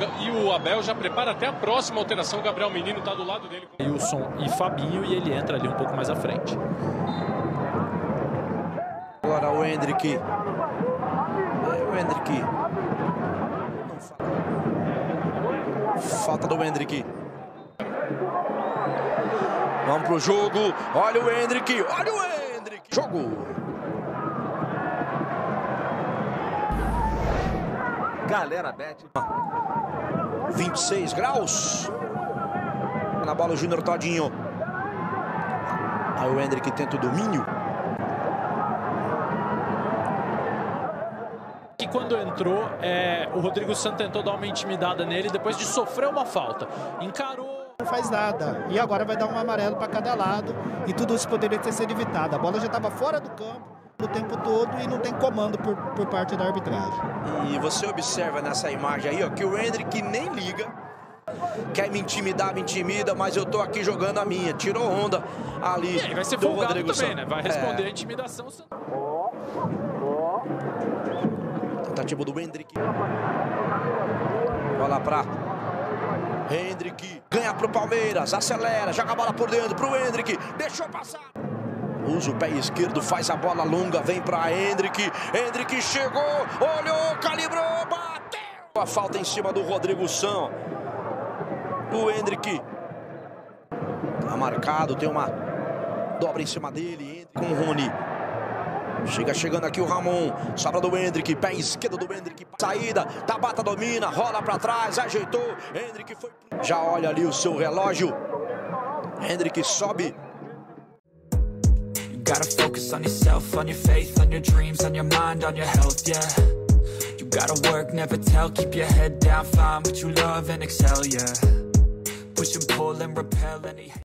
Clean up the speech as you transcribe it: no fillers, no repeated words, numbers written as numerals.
E o Abel já prepara até a próxima alteração. O Gabriel Menino está do lado dele. Wilson e Fabinho, e ele entra ali um pouco mais à frente. Agora o Hendrick. O Hendrick. Falta do Hendrick. Vamos pro jogo. Olha o Hendrick. Olha o Hendrick. Jogo. Galera, bet. 26 graus. Na bola o Júnior Todinho. Aí o Hendrick tenta o domínio. E quando entrou, o Rodrigo Santos tentou dar uma intimidada nele depois de sofrer uma falta. Encarou. Não faz nada. E agora vai dar um amarelo para cada lado. E tudo isso poderia ter sido evitado. A bola já estava fora do campo o tempo todo e não tem comando por parte da arbitragem. E você observa nessa imagem aí, ó, que o Hendrick nem liga. Quer me intimidar, me intimida, mas eu tô aqui jogando a minha. Tirou onda ali. E aí vai ser do folgado Rodrigo também, Santos, né? Vai responder a intimidação. Tentativa do Hendrick. Bola pra Hendrick. Ganha pro Palmeiras. Acelera. Joga a bola por dentro pro Hendrick. Deixou passar. Usa o pé esquerdo. Faz a bola longa. Vem pra Hendrick. Hendrick chegou. Olhou. Calibrou. Bateu. A falta em cima do Rodrigo Santos. O Hendrick. Tá marcado. Tem uma dobra em cima dele. Com o Rony. Chegando aqui o Ramon, sobra do Hendrick, pé esquerdo do Hendrick, saída, Tabata domina, rola pra trás, ajeitou, Hendrick foi, já olha ali o seu relógio, Hendrick sobe. You gotta focus on yourself, on your faith, on your dreams, on your mind, on your health, yeah. You gotta work, never tell, keep your head down, find what you love and excel, yeah. Push and pull and repel any